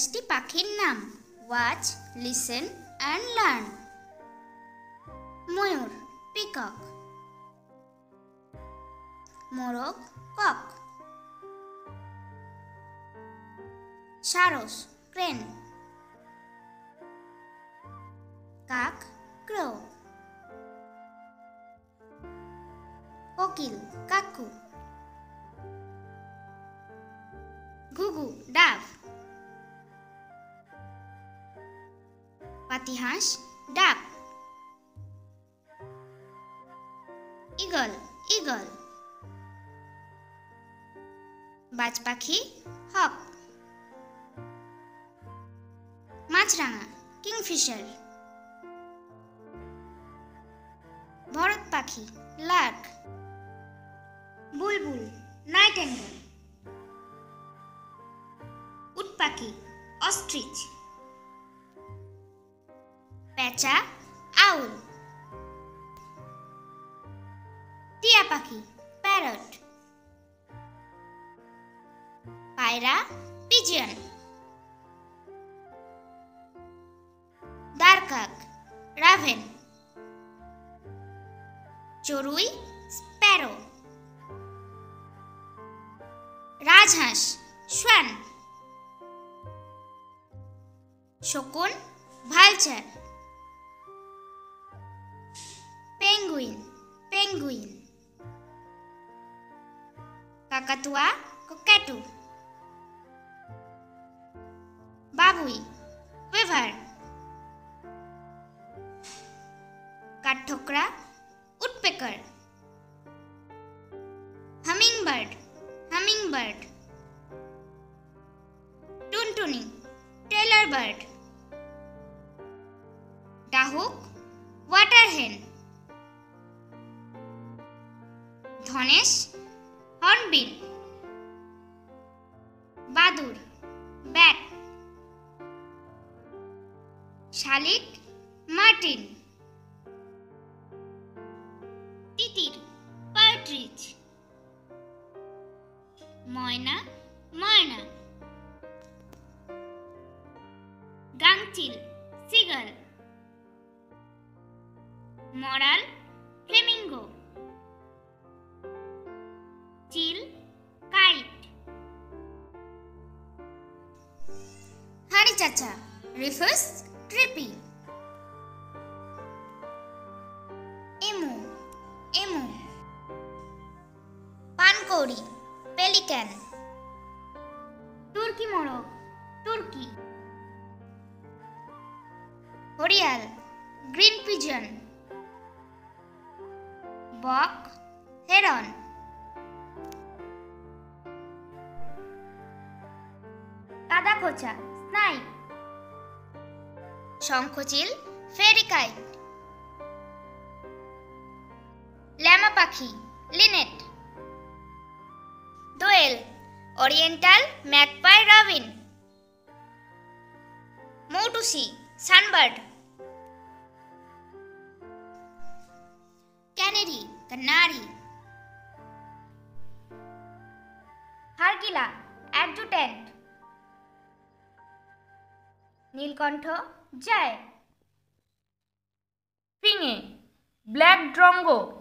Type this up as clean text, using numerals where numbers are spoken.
50টি পাখির নাম। Watch, listen and learn. ময়ূর, পিকক। মোরগ, কক। সারস, ক্রেন। কাক, ক্রো। কোকিল, কাকু। ঘুঘু, ডাভ। পাতিহাঁস, ডাক। Eagle, eagle. বাজ পাখি, হক। মাছরাঙা, কিংফিশার। ভরত পাখি, লার্ক। বুলবুল, নাইটেঙ্গেল। উট পাখি, অস্ট্রিচ। পেঁচা, আউল। টিয়া পাখি, প্যারট। পায়রা, পিজিয়ন। দারকাক, রাভেন। চড়ুই, স্প্যারো। রাজহাঁস, সোয়ান। শকুন, ভালচার। Penguin, penguin. কাকাতুয়া, ককাটু। বাবুই, ওয়েভার। কাঠঠোকরা, উডপেকার। Hummingbird, hummingbird. টুনটুনি, টেলর বার্ড। ডাহুক, ওয়াটার হেন। ধনেশ, হর্নবিল। বাদুর, ব্যাট। শালিক, মার্টিন। তিতির, পার্ট্রিজ। Myna, myna. গাংচিল, সিগাল। মরাল, ফ্লেমিঙ্গো। চিল, কাইট। হাড়ি চাচা, রিফাস, ট্রিপি। Emu, emu. পানকৌড়ি, পেলিক্যান। তুর্কি মোরগ, তুর্কি। হরিয়াল, গ্রিন পিজন। বক, হেরন। কাদাখোঁচা, স্নাইপ। শঙ্খচিল, ফেরিকাইট। ল্যামা পাখি, লিনেট। দোয়েল, ওরিয়েন্টাল ম্যাকপাই রবিন। মৌটুসি, সানবার্ড। Canary, canary. হারকিলা, অ্যাডজুট্যান্ট। নীলকণ্ঠ, জয়। ফিঙে, ব্ল্যাক ড্রঙ্গো।